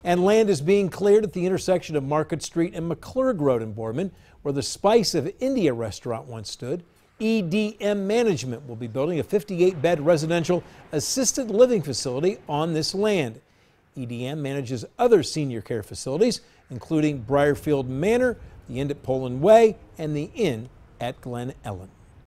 And land is being cleared at the intersection of Market Street and McClurg Road in Boardman, where the Spice of India restaurant once stood. EDM Management will be building a 58-bed residential assisted living facility on this land. EDM manages other senior care facilities, including Briarfield Manor, the Inn at Poland Way, and the Inn at Glen Ellen.